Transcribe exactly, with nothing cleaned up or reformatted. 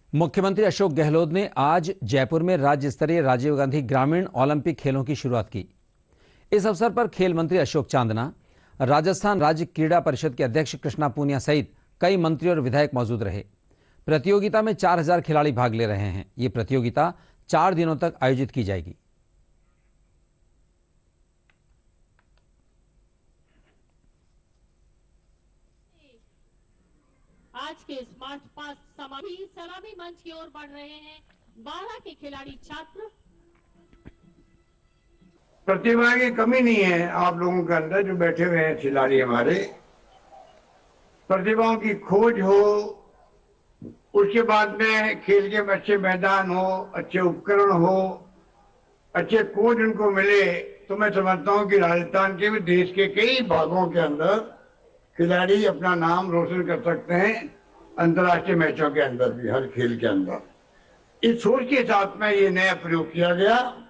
मुख्यमंत्री अशोक गहलोत ने आज जयपुर में राज्य स्तरीय राजीव गांधी ग्रामीण ओलंपिक खेलों की शुरुआत की। इस अवसर पर खेल मंत्री अशोक चांदना, राजस्थान राज्य क्रीड़ा परिषद के अध्यक्ष कृष्णा पूनिया सहित कई मंत्री और विधायक मौजूद रहे। प्रतियोगिता में चार हजार खिलाड़ी भाग ले रहे हैं। ये प्रतियोगिता चार दिनों तक आयोजित की जाएगी। आज के इस मार्च पास्ट समारोह सलामी मंच की ओर बढ़ रहे हैं बारह के खिलाड़ी छात्र। प्रतिभा की कमी नहीं है आप लोगों के अंदर जो बैठे हुए हैं खिलाड़ी हमारे। प्रतिभाओं की खोज हो, उसके बाद में खेल के अच्छे मैदान हो, अच्छे उपकरण हो, अच्छे कोच उनको मिले, तो मैं समझता हूं कि राजस्थान के भी देश के कई भागों के अंदर खिलाड़ी अपना नाम रोशन कर सकते हैं, अंतर्राष्ट्रीय मैचों के अंदर भी, हर खेल के अंदर। इस सोच के साथ में ये नया प्रयोग किया गया।